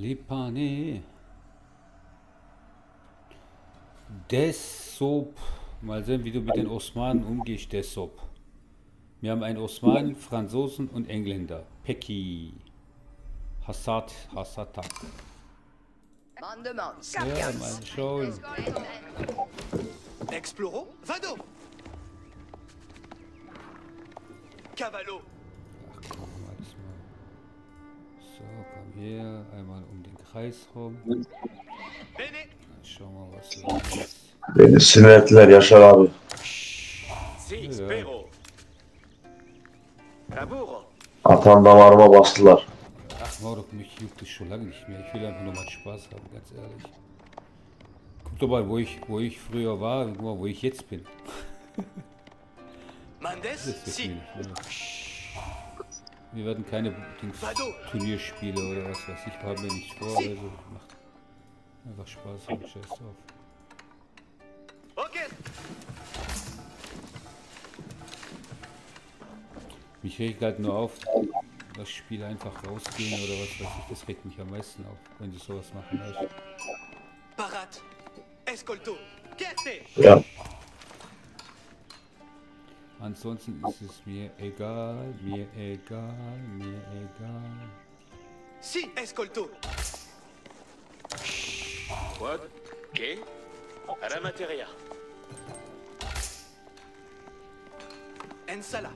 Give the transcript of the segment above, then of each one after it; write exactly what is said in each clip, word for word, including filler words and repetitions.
Lipane. Desop. Mal sehen, wie du mit den Osmanen umgehst, Desop. Wir haben einen Osmanen, Franzosen und Engländer. Peki. Hassad, Hassatak. Ja, mal schauen. Exploro, Vado. Cavallo. Ach komm, alles mal. So, komm her. Einmal um den Kreis rum. Bene. Dann schauen wir, was los ist. Beni sinir ettiler Yaşar abi. Si, spero. Laburo. Atan damarıma bastılar. Ach Morok, mich juckt es schon lange nicht mehr. Ich will einfach nur mal Spaß haben, ganz ehrlich. Guck doch mal, wo ich, wo ich früher war und wo ich jetzt bin. Mandes, Das wird si. mir nicht mehr. Wir werden keine Dings, Turnierspiele oder was weiß ich, haben wir nicht vor. Also macht einfach Spaß und Scheiß drauf. Okay. Mich regt halt nur auf, das Spiel einfach rausgehen oder was weiß ich, das regt mich am meisten auf, wenn du sowas machen lässt. Parat. Escolto. Quiete. Ya Ansonsten ist es mir egal, mir egal, mir egal. Si, escolto. What? ¿Qué? A la materia. Ensala.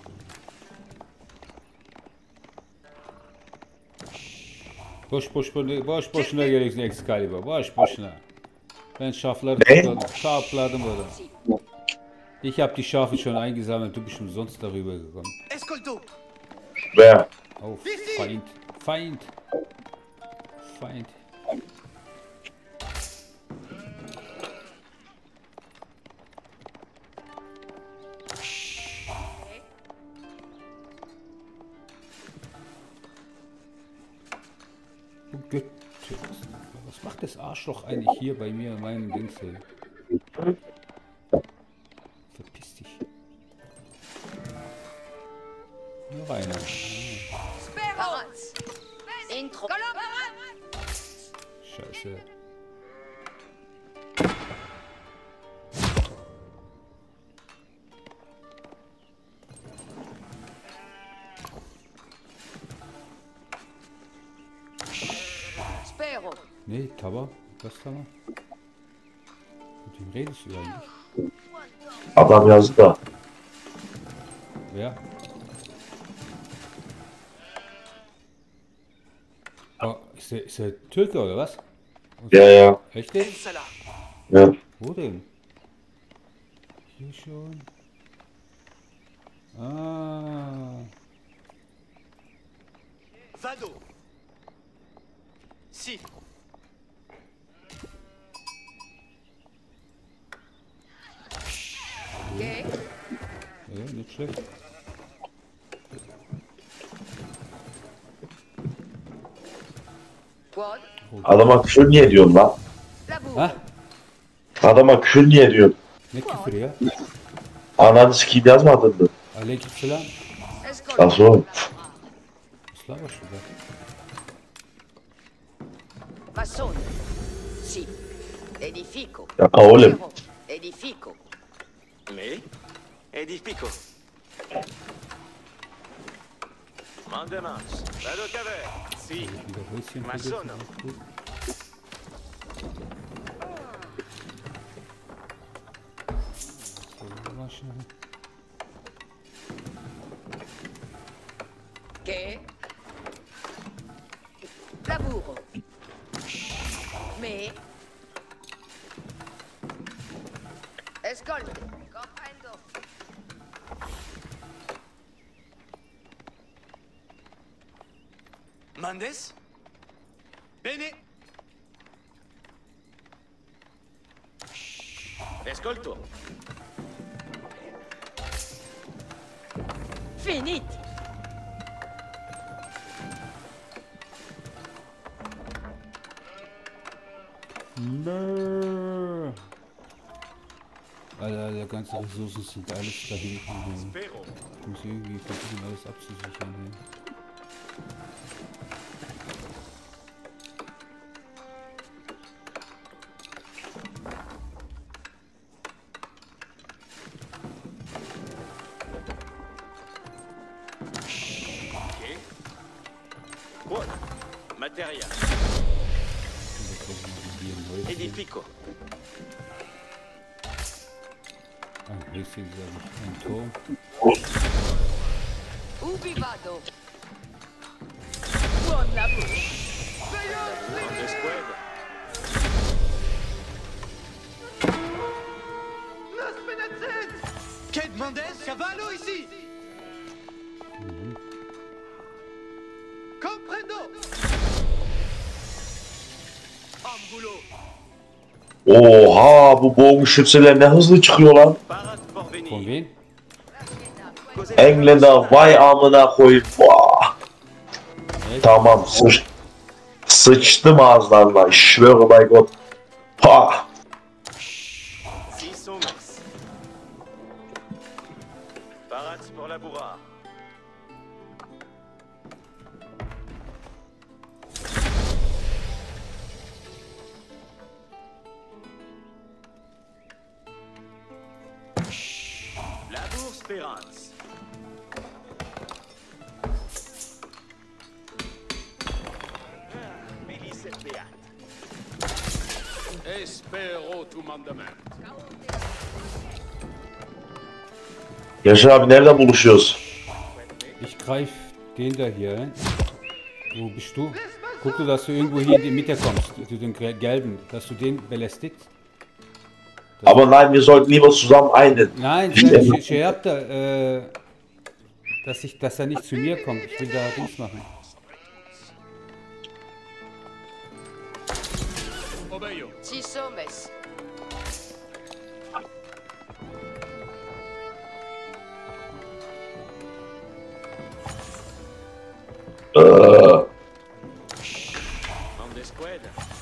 Boş boş boş boş boşuna gereksin Excalibur, boş boşuna. Ben Schafları Ne? topladım, Schafladım oder? Ich habe die Schafe schon eingesammelt, du bist umsonst darüber gekommen. Escolto. Ve Oh, Feind, Feind, Feind. Du Götte, was macht das Arschloch eigentlich hier bei mir in meinem Dings? Ey? Verpiss dich. Noch einer. Intro. Scheiße. Spero. Nee, Taba. Was Taba? Mit wem redest du eigentlich? adam yazdı da. Wer? Oh, ist der, ist der Türke oder was? Ya ya. Echt jetzt? Ensala. Ya. Wo denn? Hier schon. Ah. Vado. Si. Che? Ja, nicht schlecht. Quod. Adama küfür niye diyorsun lan? Laburo. Ha? Adama küfür niye diyorsun? Ne küfür ya? Ananı sikiyim yazmadın mı? Aleykümselam. Escolto. Nasıl oğlum? Was laberst du da? Massone. Si. Edifico. Ya oğlum. Spero. Edifico. ¿Me? Edifico. Mandemans. Vado caver. Si. Wieder Häuschen Masono. vergessen. Gut. So, mal schnell. Che? Laburo. Me. Escolto. Comprendo. Mandes. Bene. Escolto. Finiti. Nö. Alter, die ganzen Ressourcen sind alles da hinten. ey. Spero. Ich muss irgendwie versuchen, alles abzusichern. Ey. materia. Edifico. Ah, hier sehen Sie ein Turm. Ubi vado. Buon lavoro. On the squad. Nas Benatzet! Kate Mendes, cavallo ici! Comprendo! Am boulot! Oha, bu Bogenschützeler ne hızlı çıkıyor lan. Parade pour Von venir. wem? Causez Engländer vay amına koyayım. Vah. Echt? Tamam sıç. Sıçtım ağızlarına. Ich schwöre bei Gott. Ha. six hommes. Parade pour la bourrade. La bourse Espérance. Milice Beat. Espero tu mandament. Yaşar abi nerede buluşuyoruz? Ich greif den da hier ein. Wo bist du? Guck du, dass du irgendwo hier in die Mitte kommst, zu den gel- gelben, dass du den belästigst. Aber nein, wir sollten lieber zusammen einen. Nein, Ich- şey, şey yap da, äh, dass, ich, dass er nicht zu mir kommt. Ich will da Dings machen. Obeyo. Six hommes. Ee, On the squad.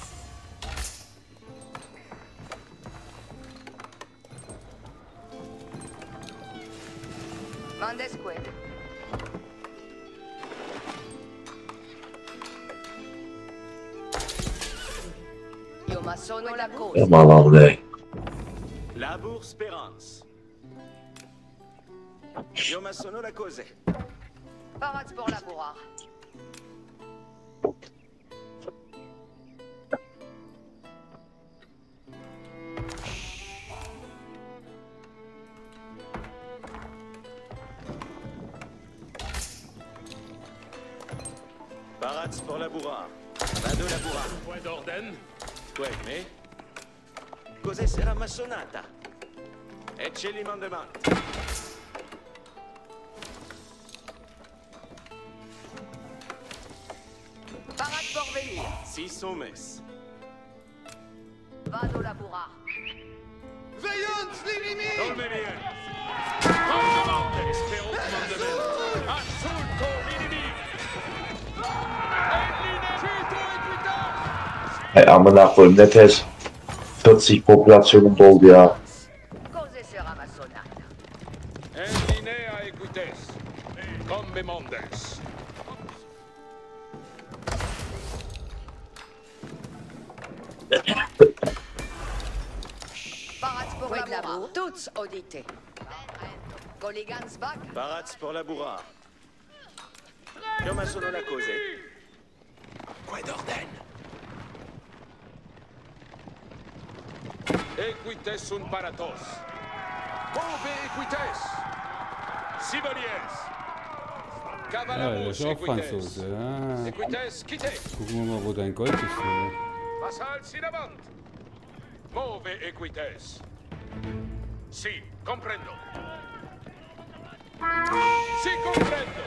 Mandesqued. Io ma sono la cosa. aman Allah'ım. La bourse Espérance. Io ma sono la cose. Parade pour la bourrare. Parade pour la bourrade. Vado la bourrade. Point d'ordine. Ouais, mais. Cos'è sarà massonata? Ecce li mandamenti. Parade pour venir. Six hommes. Vado la bourrare. Veillons l'inimi! Dolme bien. Mandament. Espero tu mandament. Assunto minimi. Cito equita. Hey amına koyayım ne tez. vierzig popülasyonum doldu ya. Cos'è sarà massonata? En linea equites. Come mondes. Parade pour la bourrare. Toutes auditées. Colligans back. Parade pour la bourrade. Io ma sono la cose. Quoi d'ordine? Equites sunt paratos. Move equites. Sibelies. Ja, der Cavalamus ist auch equites. Franzose. Ah, Equites quite. gucken wir mal, wo dein Gold ist. Hier. Vassals in avant. Move equites. Si, comprendo. Si, comprendo.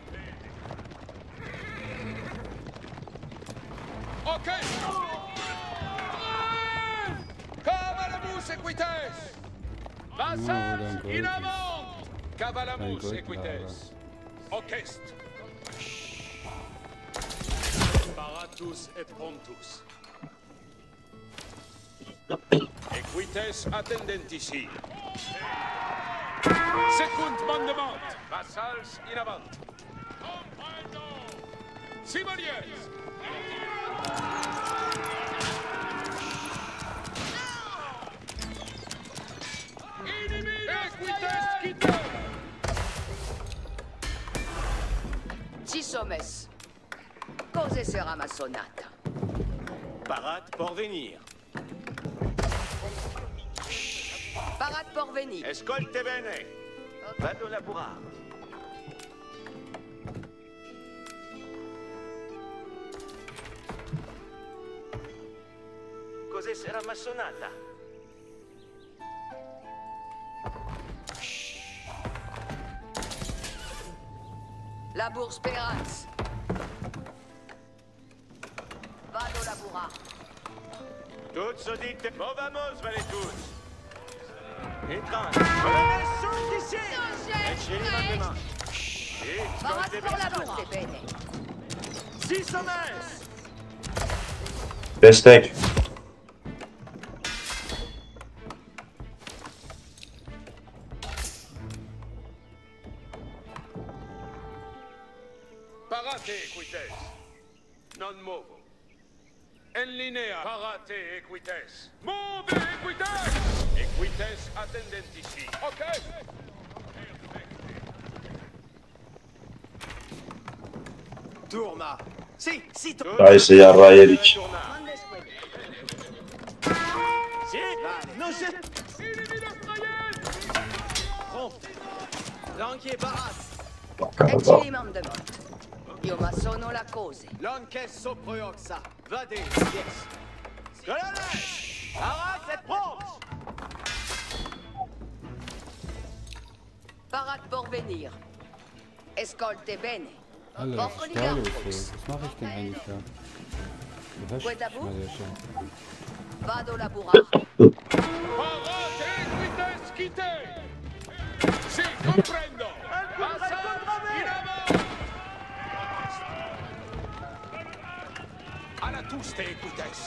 Ok. Cavalamus equites. Vassals in avant. Cavalamus Gold, equites. Orchest. Paratus et prontus. Equites attendentici. Secund mandement. Vassals in avant. Sibeliers. Equites quite. Six hommes. Cose sera ma sonata. Parate pour venir. Parate por venir. Escolte bene. Vado a lavorare. Cos'è sarà ma sonata? Labour Speranz. Vado lavorare. Tutti udite. Bon vamos, vale tutti. Entrante. Colonne d'ici. Ecce maintenant. Parate por lavorare. Bene. Six hommes. Destek. Parate equites. Non movo. En linea. Parate equites. Move equites. Equites attendentici. Ok. Tourna. Si, si, tourna. Dai se yarra yedik. Si. Non c'è. Prompt. Lanchi e parate. Bakkana Ecce da. li mandamot. Io ma sono la cose. Lanche soprioxa. Vade. Yes. Colonne. Arrête, êtes prompt. Parate por venir. Escolte bene. Alter, was ist da los? Ey? Was mache ich denn eigentlich da? Du hörst mich mal ja schon. Vado lavorare. Parate equites quite. Si, comprendo. Passage in avant. À la tous te equites.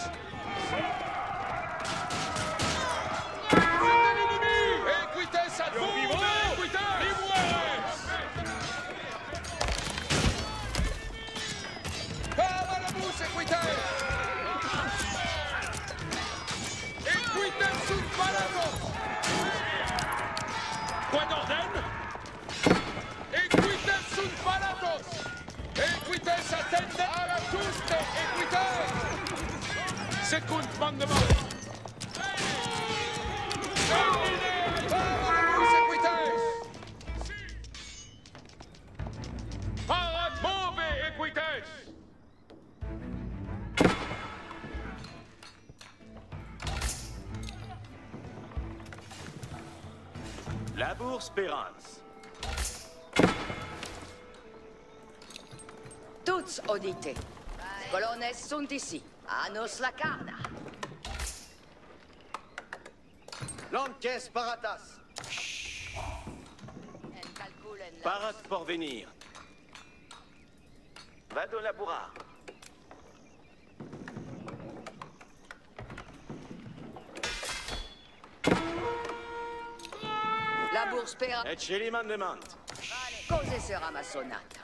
Equites ad vivo. Equites. Limueres. Para la bus equites. Equites sunt parados. Point d'ordre. Equites sunt parados. Equites attende à la tous te equites. Second mandement. Parade move equites. Labour Speranz. Tuts udite. Colonnes sunt ici. Anos la carda. Lanques paratas. Parate pour venir. Vado a lavorare. Labour Speranz. Ecce li mandement. Cose sera ma sonata.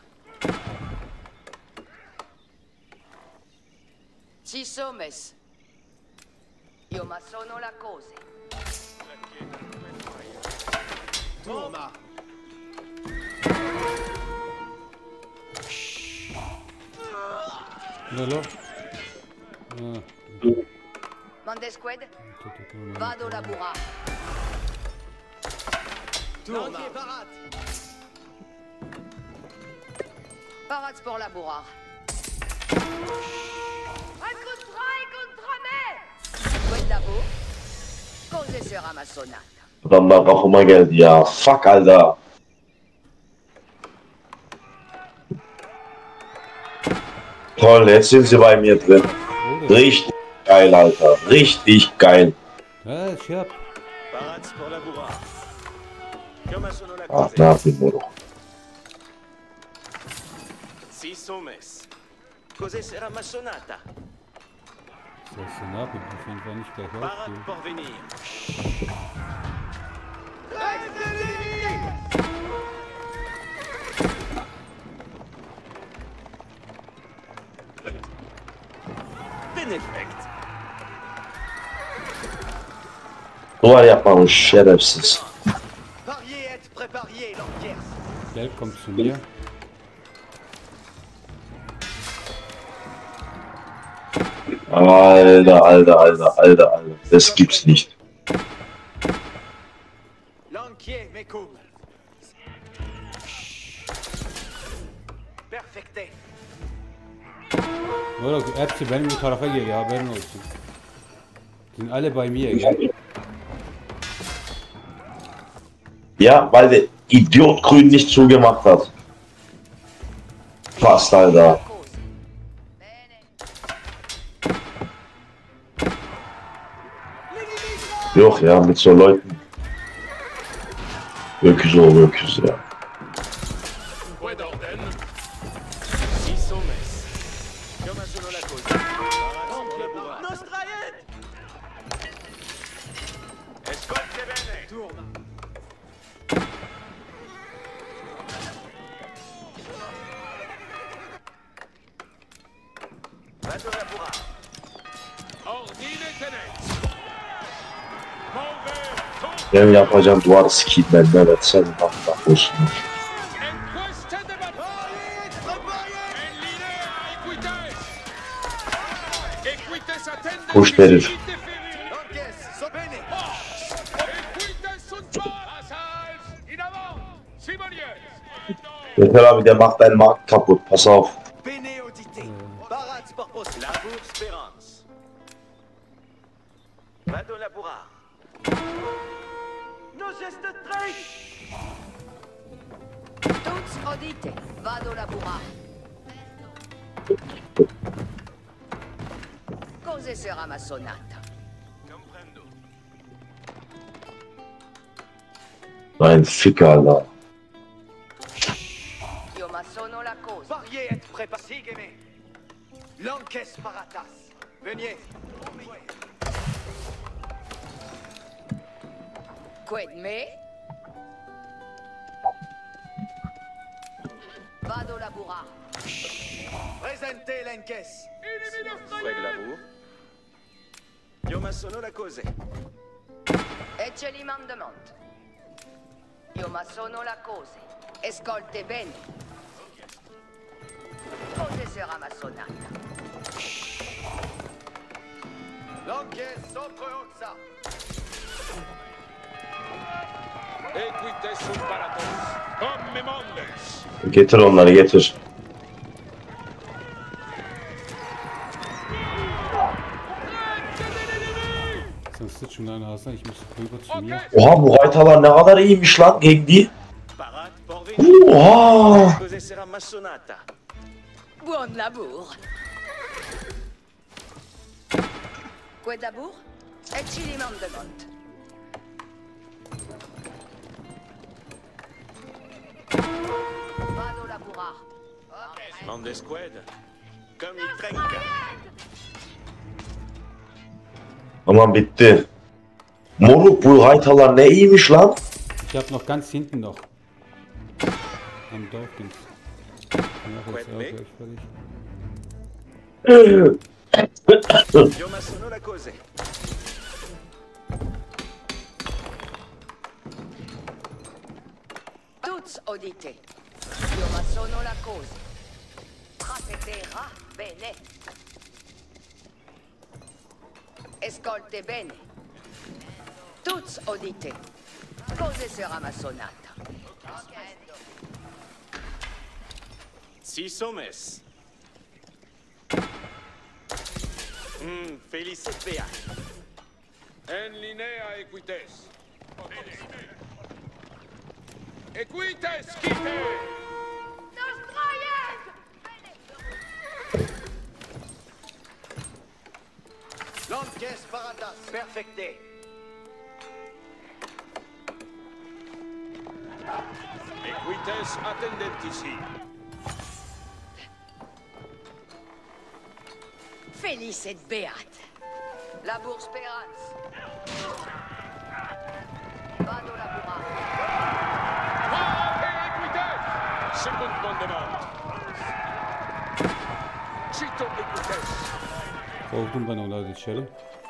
Six hommes. Io ma sono la cose. Tourna. Lolo? Ah, Mandesqued. tutto come- Vado lavorare. Tourna. Parate. Parate por lavorare. Incontra, incontra me. Squed labo. Cose sera ma sonata. Adamlar kafama geldi ya. Fuck Alter. Toll, jetzt sind sie bei mir drin. Richtig geil, Alter. Richtig geil. Ah, Scherb. Parate pour lavorare. Come sono la Ach, cose? nach dem Motto. Six hommes. Cos'è sarà ma sonata? Das Senat wird auf jeden Fall nicht gleich Parate aufgehen. pour venir. Benefekt. Duvar yapmamış şerefsiz. Pariez et prépariez l'enquête. Gelb kommt zu mir. Alter, Alter, Alter, Alter, Alter. Das gibt's nicht. Lanquier, mes coups. Perfecté. Oğlum hepsi benim bu tarafa geliyor, haberin olsun. Sind alle bei mir, gell? Ja, weil der Idiot Grün nicht zugemacht hat. Fast, Alter. Yok ya, mit so Leuten. Öküz o, öküz ya. Point d'ordre. six hommes. Comme un solo la cause. Nostrayen! Escolte bene. Tourne. Vado la pourra. Ordine tenet. Mauvais. Tour. Benim yapacağım duvar sikiyim ben, evet sen bak bak olsun. Encuesta de batalla. En linea equites. Equites attende. Kuş herif. L'encaisse, so bene. Equites sunt passage. In avant. Simonier. Yeter abi, der macht deinen Markt kaputt, pass auf. Bene audité. Barats por poste. La bourse Spérance. Vado la pourra. Nos gestes traits. Tuts audite. Vado labura. Cose sera ma sonata. Comprendo. Nein, Ficker, Alter. Io ma sono la cosa. Variez être préparé. Sigue-me. L'encaisse paratas. Venez. Quid me? Vado labura. Presentez l'encaisse. Freg la bourre. Io ma sono la cose. Ecce li mandamont. Io ma sono la cosa. Escolte bene. Cose sera ma sonata. L'encaisse sopra oxa. Equites sunt paratos. Comme mondes. Getir onları, getir. Sen sıç şunların ağzına, ich muss rüber zu mir. Oha, bu haytalar ne kadar iyiymiş lan gegen die. Parat por venir. Oha. Cose sera ma sonata. Buon labur. Quid labur? Ecce li mandamont. Vado labura. Mande squad. Comme il trenque. Aman bitti. Moruk, bu haytalar ne iyiymiş lan. Ich hab noch ganz hinten noch. Am Dorf ging's. Ja, jetzt auch gleich fertig. Io ma sono la cose. Tuts audite. Io ma sono la cosa. Pratetera bene. Escolte bene. Tuts audite. Cose sera ma sonata. Six hommes. Hmm, Félice Béat. En linea equites. Equites quite. L'encaisse paratas. Perfecté. Equites attendentisi. Felice et beat. La bourse Spérance. Vado labura. Parate equites. Second mandement. Cito equites. Kovdum ben onları dışarı.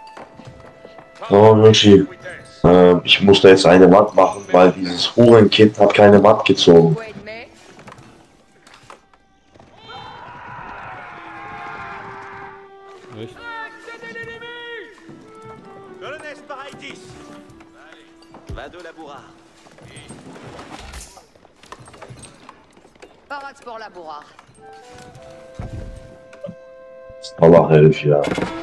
Oh, Michi. Äh, ich muss da jetzt eine Wand machen, weil dieses Hurenkind hat keine Wand gezogen. Quid me? Echt? Parade spor laborar. Allah herif ya.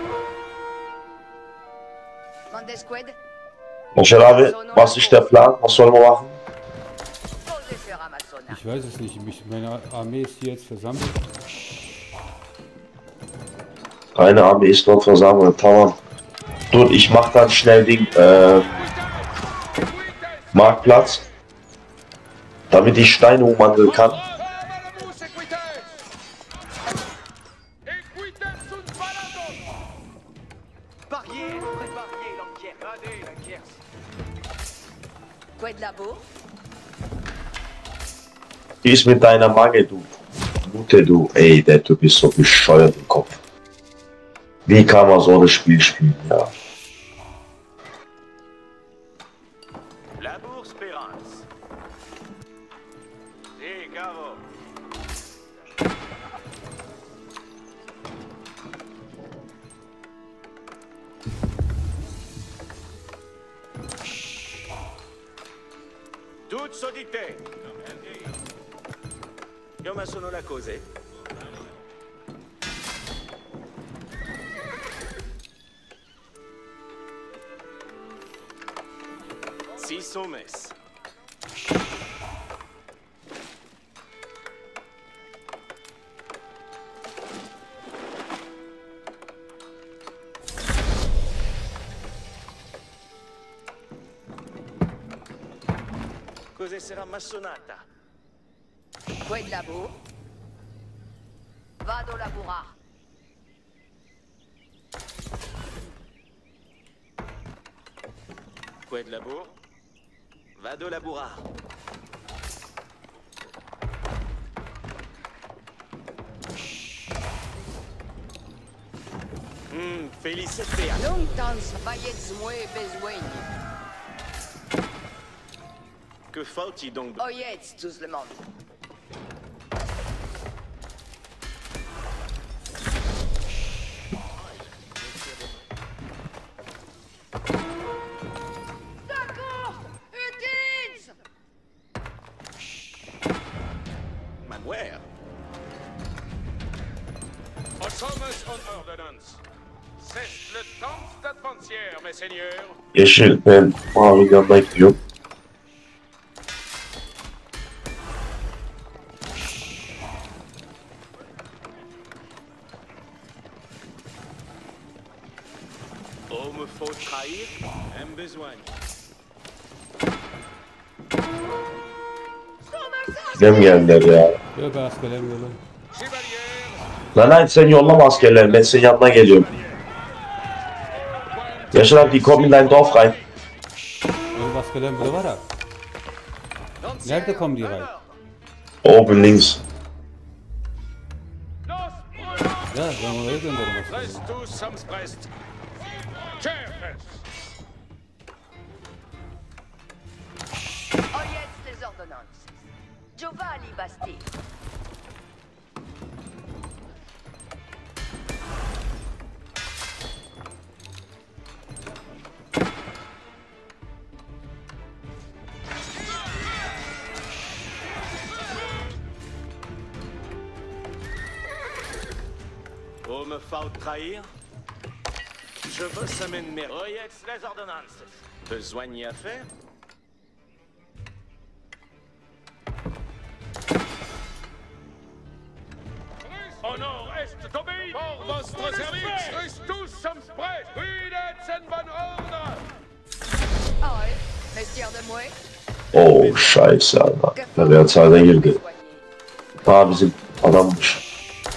Mandes Squad, Michel abi, was ist der Plan? Was sollen wir machen? posez sur Amazona. Ich weiß es nicht. Mich, meine Armee ist hier jetzt versammelt. Eine Armee ist dort versammelt. Tamam. Du, ich mach dann schnell den äh, Marktplatz, damit ich Steine umwandeln kann. Vamos, Equites! Equites sunt balados! Pariez, préparez l'enquête. Allez, la guerre. Quid labo? Die ist mit deiner Mangel, du. Mute, du. Ey, der Typ ist so bescheuert im Kopf. Wie kann man so das Spiel spielen, ja. Labour Spérance. Si, cavo. Toute sodité. Come sono le cose? Si sommes. Cos'è sarà massonata? Quid labo? Vado laborar. Quid labour? Vado laborar. Hmm, felicité. Longtans vaiets mue besoin. Que faut-il donc? Oyets tous le monde. D'accord! Utils! Manuel. Osommes und Ordonnance. C'est le temps d'adventure, mes seigneurs. Yeşil, ben mavi yanına gidiyorum. Oh, me faut trahir? Un besoin. Gidem geldiler ya. Yok askerler yolu. Chevalier, Lan hayır sen yollama askerleri, ben senin yanına geliyorum. Yaşar abi, die kommen in dein Dorf rein. Benim askerlerim burada var ha. Nerede kommen die rein? Oben links. Ya ben oraya gönderirim askerleri. reste tous sommes prest. Chefes! Oyets les ordonnances. Giovanni Basti. Oh, me faut trahir? Je veux ça m'énerve. Oyez les ordonnances. Besoin y à faire? Honor est tombé pour votre service. Reste tous sommes prêts. Units en bon ordre. Oy, mestier de mue. Oo scheiße Allah. Level'e girdi. Aa bizim adammış.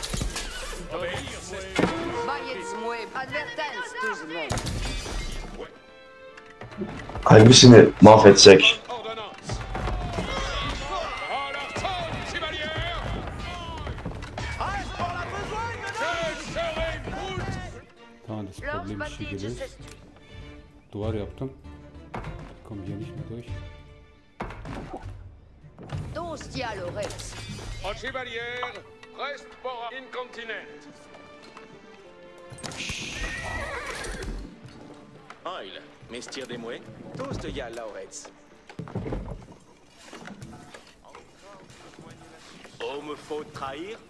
Vaiets mue. Advertence tous le monde. Hangisini mahvetsek? Ordonnance. À leur temps, chevalier. Je serai brute. Tamam, das Lors Problem ist hier Basti gelöst. Giuseppe. Duvar yaptım. Kommen hier nicht mehr durch. Dostia Loretz. En chevalier, reste pour incontinent. Oil, mestier des mouets. Tous de ya Lauretz. où me faut trahir.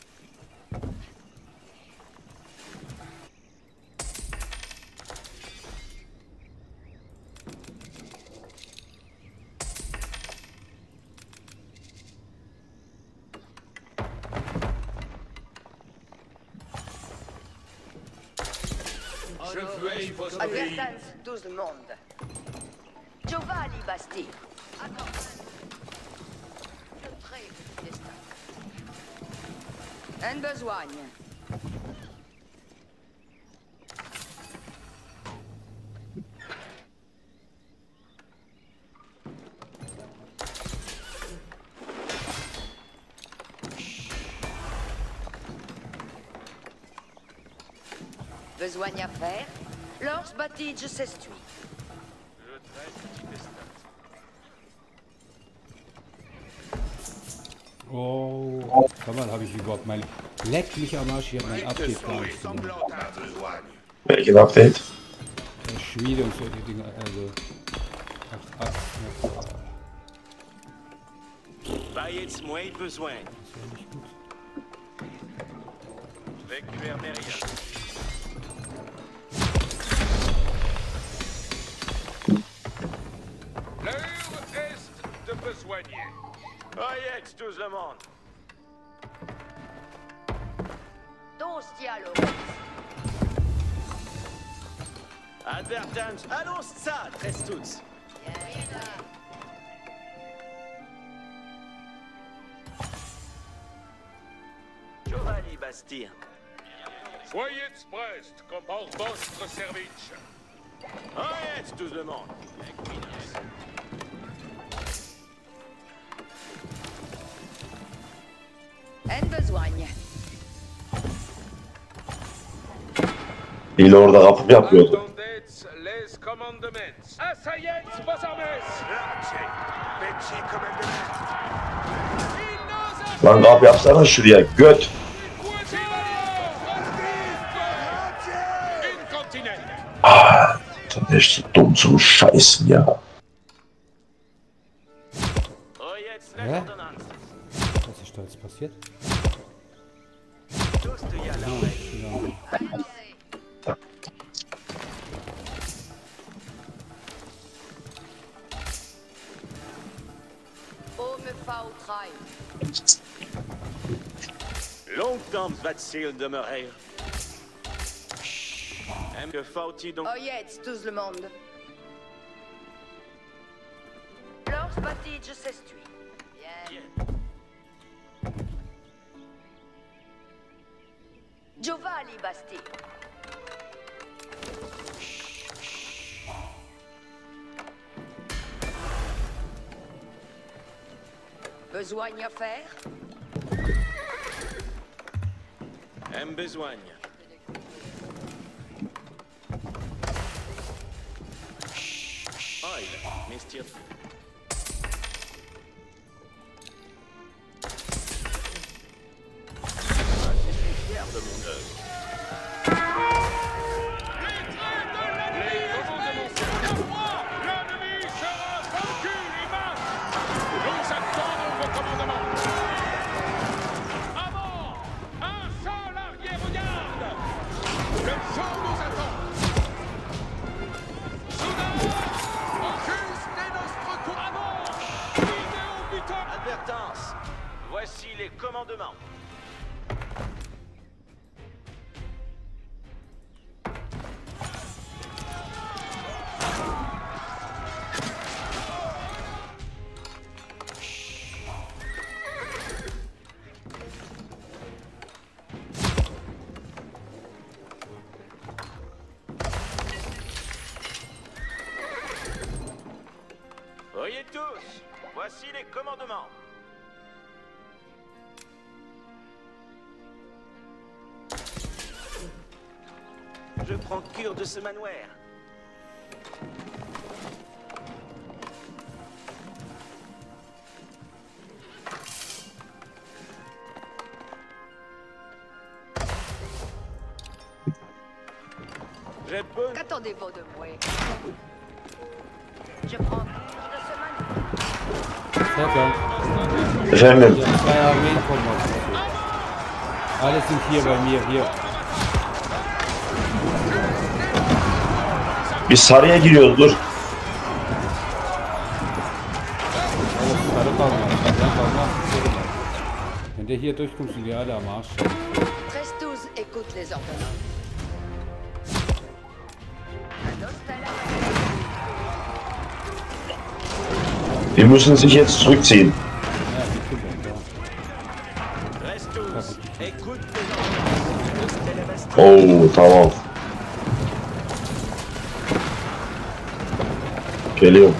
Je veuille votre pays. Advertance, tout le monde. Giovanni Basti. Attends. Le trait du destin. Un besogne. Besogne à faire. Lors Batige s'estui. Le trait du destin. Oh, sag mal, habe ich überhaupt mein... Leck mich am Arsch, hier mein De Update son gar nicht drin. ressemblante à besogne. Welchen Update? Der Schmiede und so, die Dinger, also... Ach, ach, ja. Bah, jetzt moins besoin. Das wäre nicht gut. Récupère mes rien. L'heure est de besoigner. Oyez, tout le monde. Dos dialogues. Advertance. Allons, ça, Trestuts. Giovanni Basti. Soyez prest, comme pour votre service. Oyez, tout le monde. Un besogne. İyi orada kapı yapıyordu. Attendez les commandements. Assayez vos armes. Lancez. Pecci comme un de Il n'ose Lan kapı yapsana şuraya göt. Incontinent. Ah, das ist so dumm zum Scheißen, ja. Oyez, Hä? les ordonnances. Was ist da jetzt passiert? Tous de y aller. Ja. Oh, me fa au trail. Longtemps va-t-il demeurer? Un que faut-il donc? Oyez, tout le monde. Lors Batige s'estui. Bien. Giovanni Basti. Besogne à faire. Un besogne. Aïe, messieurs. Ah, je suis fier de mon œuvre. Les commandements seront à moi. L'ennemi sera vaincu, Iman. Nous attendons vos commandements. Avant, un seul arrière-garde. Le fort nous attend. Soudain, Auguste est notre coup. Avant, vidéo buteur. Advertance. Voici les commandements. Voyez tous, voici les commandements. Je prends cure de ce manoir. J'ai bonne... Qu'attendez-vous de moi? Je prends cure de ce manoir. Stefan, Efendim, ja, zwei Armeen kommen auf dich zu. Alle sind hier bei mir, hier. biz sarıya giriyoruz dur. Alles sarı kalmaz, sarıdan kalmaz. Wenn der hier durchkommt, sind wir alle am Arsch. Prestos écoute les ordonnances. Un hostel à Die müssen sich jetzt zurückziehen. Ja, die Kinder, da. Reste tous. Écoute les ordonnances. Ne Stella Bastille. Oo tamam. Geliyorum.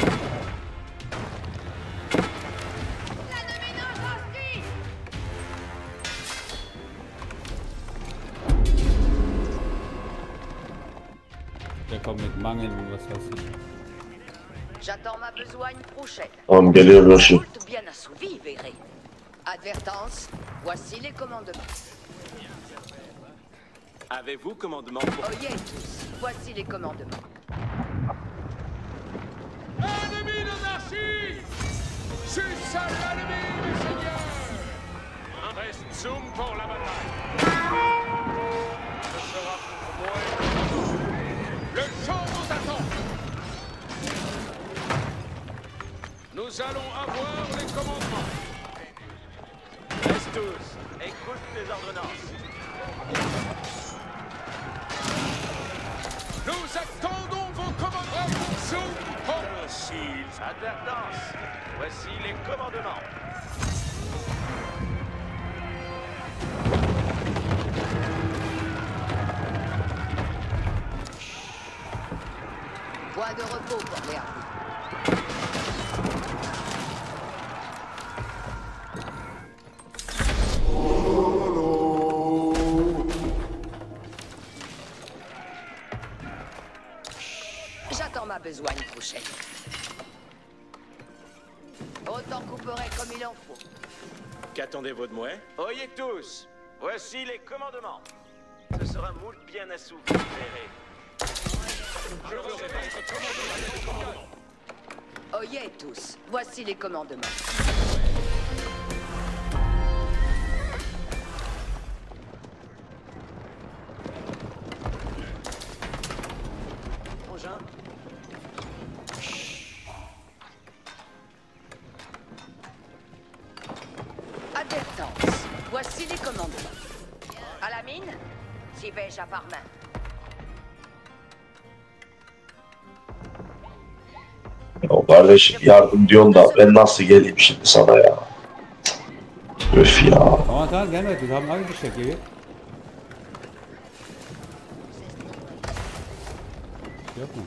Der kommt mit Mangeln und was weiß ich. J'attends ma besogne prochaine. Tamam geliyorum şimdi. Route bien assouvie, verrez. Advertence, voici les commandements. Avez-vous commandement pour... Oyez tous, voici les commandements. Ennemi de Narcy! Sus à l'ennemi, mes seigneurs! Reste zoom pour la bataille. Ce sera pour moi. Le champ nous attend. Nous allons avoir les commandements. Reste tous. Écoute les ordonnances. Nous attendons vos commandements. Zoom pour le Sils. Advertence. Voici les commandements. Point de repos pour les armées. J'attends ma besogne prochaine. Autant couperai comme il en faut. Qu'attendez-vous de moi? Oyez tous. Voici les commandements. Ce sera moult bien assouvi, verrez. Je veux répéter commandement. Oyez tous, voici les commandements. Frangin. Advertance, voici les commandements. À la mine, j'y vais à part main. Ya kardeşim yardım diyorsun da ben nasıl geleyim şimdi sana ya? Öf ya. Tamam tamam gelme, wir haben eingestellt, gell? Yok mu?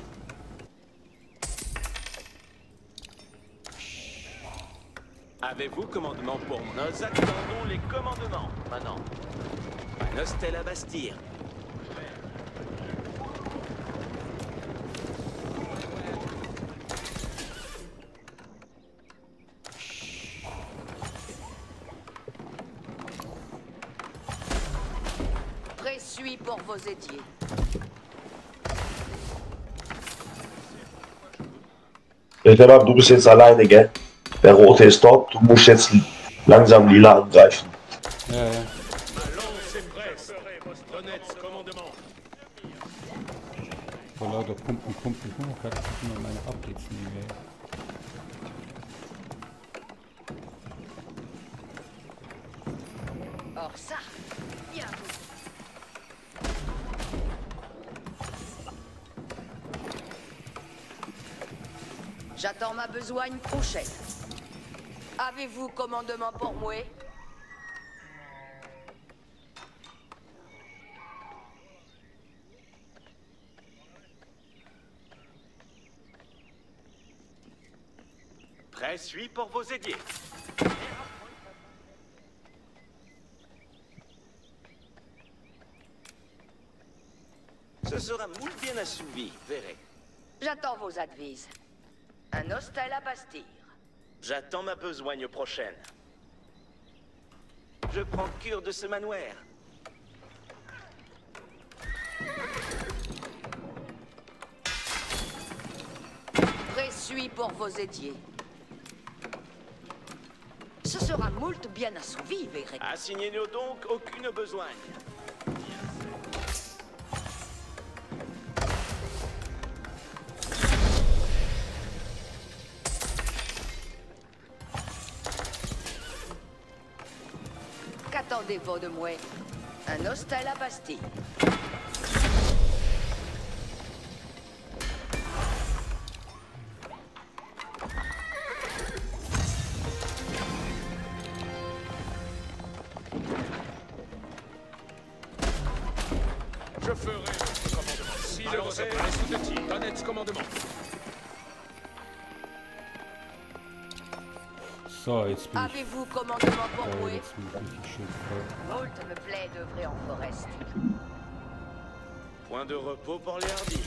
Avez-vous commandement pour moi? Nous attendons les commandements. Maintenant. Un hostel à Bastille. Pressuis pour vos édiers. Peter ab, du bist jetzt alleine, gell? Der rote ist dort, du musst jetzt langsam lila angreifen. Ja, ja. Ma lance est prête. Honnête commandement. Vor lauter Pumpen, Pumpen, Pumpen, kann ich mal meine Updates nehmen, ey. Or ça, bien. J'attends ma besogne prochaine. Avez-vous commandement pour moi? Pressuis pour vos édiers. Ce sera moult bien assouvi, verrez. J'attends vos advises. Un hostel à Bastille. J'attends ma besogne prochaine. Je prends cure de ce manoir. Pressuis pour vos édiers. sera moult bien assouvi, Vérec. Assignez-nous donc aucune besogne. Qu'attendez-vous de moi? Un hostel à Bastille. Je ferai votre commandement. Si le vôtre apparaît sous le tir, honnête commandement. So, jetzt bin ich. Avez-vous commandement pour Oh, moi? jetzt bin ich richtig schön voll. Moult me plaît d'œuvrer en forest. Point de repos pour les hardis.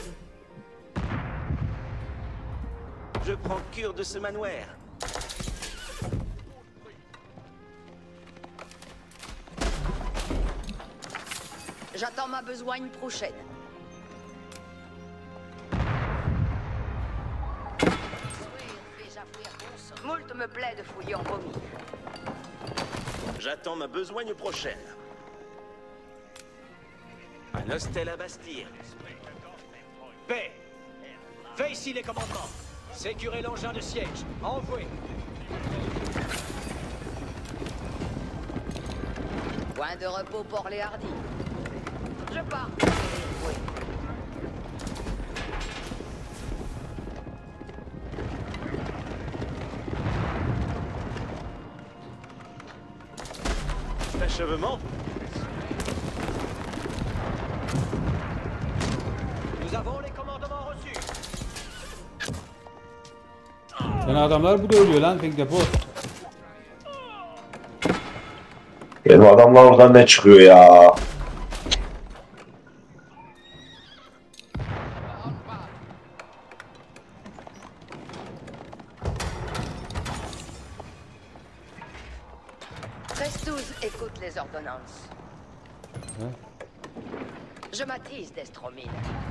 Je prends cure de ce manoir. J'attends ma besogne prochaine. Moult me plaît de fouiller en vomi. J'attends ma besogne prochaine. Un hostel à Bastille. Paix. Fais ici les commandements. Sécurez l'engin de siège. Envoyez. Point de repos pour les hardis. Je pars. Oui. Achèvement. Nous avons les commandements reçus. Sen adamlar bu da ölüyor lan pek depo. Benim adamlar oradan ne çıkıyor ya? Prestous écoute les ordonnances. Ouais. Je m'attise d'Estromine.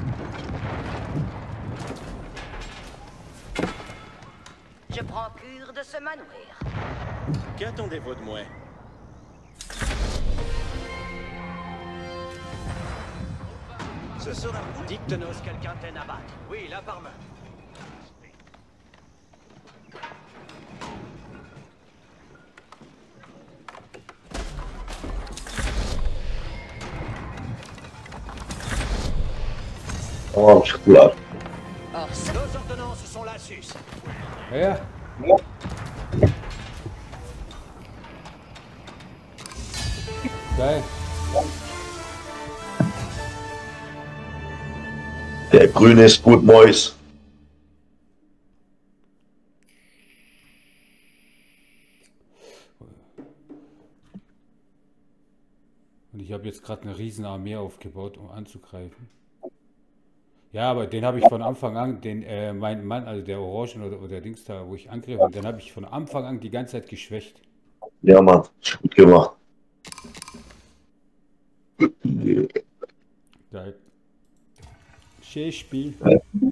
Je prends cure de ce manoir. Qu'attendez-vous de moi? Ce sera vous. Dicte-nous quelqu'un t'en abattre. Oui, là par main. Tamam çıktılar. Orse. Nos ordonnances sont là, sus. Ja. Geil. Der grüne ist gut, Mois. Und ich habe jetzt gerade eine riesen Armee aufgebaut, um anzugreifen. Ja, aber den habe ich von Anfang an, den äh, mein Mann, also der Orangen oder, oder Dings da, wo ich angriff, den habe ich von Anfang an die ganze Zeit geschwächt. Ja, Mann, ist gut gemacht. Geil. Schönes Spiel.